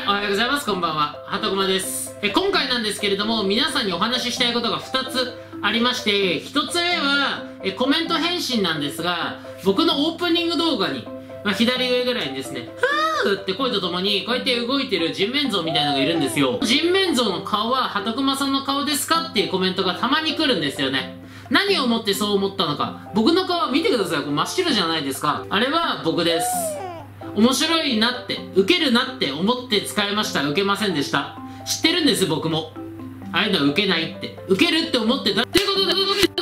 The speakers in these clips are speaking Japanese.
おはようございます。こんばんは。はとこまです。今回なんですけれども、皆さんにお話ししたいことが2つありまして、1つ目は、コメント返信なんですが、僕のオープニング動画に、左上ぐらいにですね、ふーって声とともに、こうやって動いてる人面像みたいなのがいるんですよ。人面像の顔は、はとくまさんの顔ですかっていうコメントがたまに来るんですよね。何を思ってそう思ったのか。僕の顔見てください。これ真っ白じゃないですか。あれは僕です。面白いなって、ウケるなって思って使いました。ウケませんでした。知ってるんです、僕も。ああいうのはウケないって。ウケるって思ってた。ということで、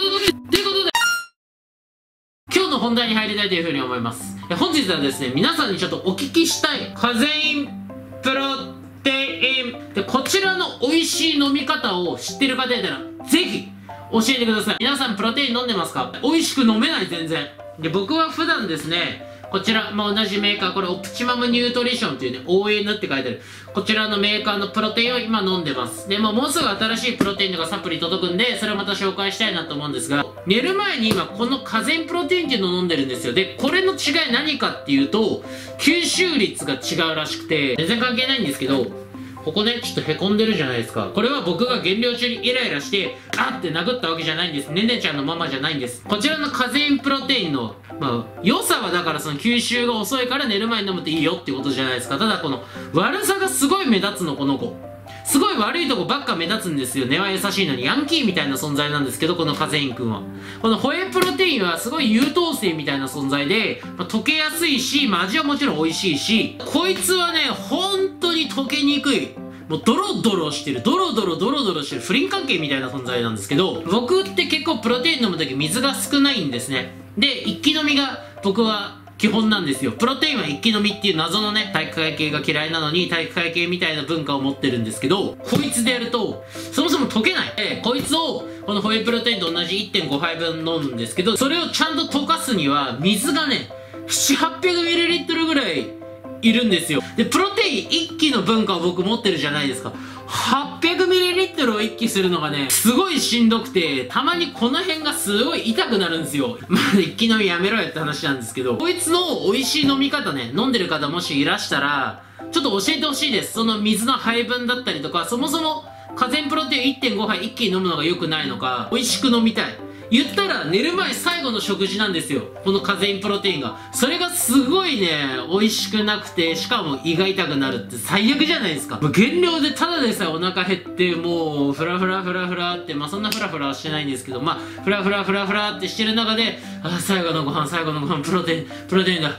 今日の本題に入りたいというふうに思います。本日はですね、皆さんにちょっとお聞きしたい、カゼインプロテイン。で、こちらの美味しい飲み方を知ってる方いたら、ぜひ、教えてください。皆さんプロテイン飲んでますか？美味しく飲めない、全然。で、僕は普段ですね、こちら、同じメーカー、これオプチマムニュートリションっていうね、ON って書いてある。こちらのメーカーのプロテインを今飲んでます。で、もうすぐ新しいプロテインとかサプリ届くんで、それをまた紹介したいなと思うんですが、寝る前に今このカゼインプロテインっていうのを飲んでるんですよ。で、これの違い何かっていうと、吸収率が違うらしくて、全然関係ないんですけど、ここね、ちょっとへこんでるじゃないですか。これは僕が減量中にイライラして、あって殴ったわけじゃないんです。ねねちゃんのママじゃないんです。こちらのカゼインプロテインの、良さはだからその吸収が遅いから寝る前に飲むといいよってことじゃないですか。ただこの悪さがすごい目立つの、この子。すごい悪いとこばっか目立つんですよ。根は優しいのに。ヤンキーみたいな存在なんですけど、このカゼインくんは。このホエイプロテインはすごい優等生みたいな存在で、溶けやすいし、味はもちろん美味しいし、こいつはね、本当に溶けにくい。もうドロドロしてる、ドロドロしてる不倫関係みたいな存在なんですけど、僕って結構プロテイン飲むとき水が少ないんですね。で、一気飲みが僕は基本なんですよ。プロテインは一気飲みっていう謎のね、体育会系が嫌いなのに体育会系みたいな文化を持ってるんですけど、こいつでやると、そもそも溶けない。こいつを、このホエイプロテインと同じ 1.5 杯分飲むんですけど、それをちゃんと溶かすには、水がね、700-800ml ぐらいいるんですよ。で、プロテイン一気の文化を僕持ってるじゃないですか。800ml を一気するのがね、すごいしんどくて、たまにこの辺がすごい痛くなるんですよ。一気飲みやめろよって話なんですけど、こいつの美味しい飲み方ね、飲んでる方もしいらしたら、ちょっと教えてほしいです。その水の配分だったりとか、そもそもカゼインプロテイン 1.5 杯一気に飲むのが良くないのか、美味しく飲みたい。言ったら寝る前最後の食事なんですよ、このカゼインプロテインが。それがすごいね、美味しくなくて、しかも胃が痛くなるって最悪じゃないですか。減量でただでさえお腹減って、もうフラフラって、そんなフラフラはしてないんですけど、フラフラってしてる中で、最後のご飯プロテインだ、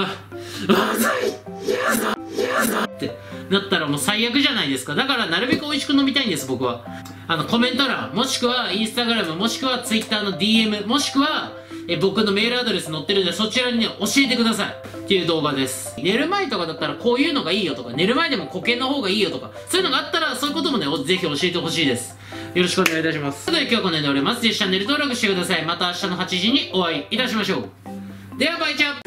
ってなったらもう最悪じゃないですか。だからなるべく美味しく飲みたいんです、僕は。コメント欄、もしくはインスタグラム、もしくはツイッターの DM、もしくは僕のメールアドレス載ってるんで、そちらにね、教えてくださいっていう動画です。寝る前とかだったらこういうのがいいよとか、寝る前でも固形の方がいいよとか、そういうのがあったら、そういうこともね、ぜひ教えてほしいです。よろしくお願いいたします。ということで今日はこの辺で終わります。ぜひチャンネル登録してください。また明日の8時にお会いいたしましょう。ではバイチャー。